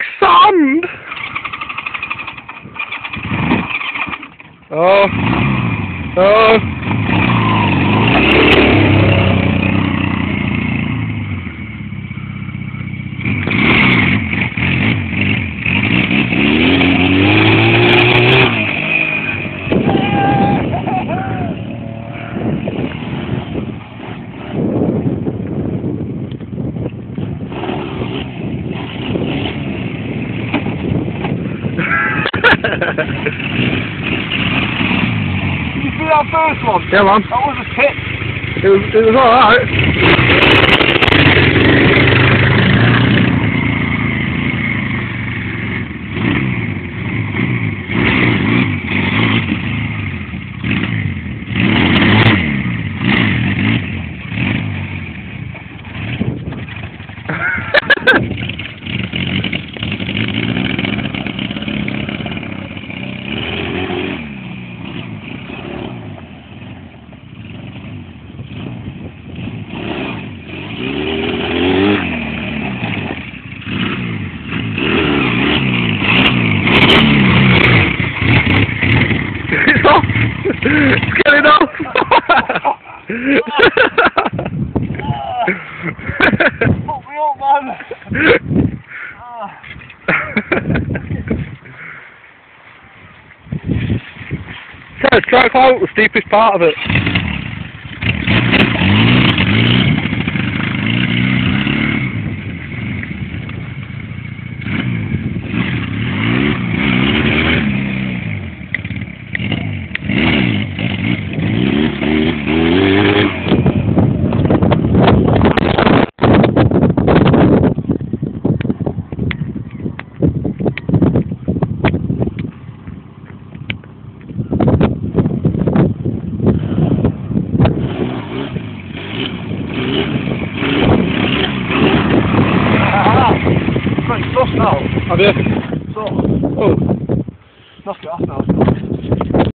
sand! Oh. Oh. Did you see that first one? Yeah, man. That was a tip. It was alright. It's getting off! Fuck me up, man! Try to climb up the steepest part of it. It's stuff now. Have you? So, Oh. knock it off now.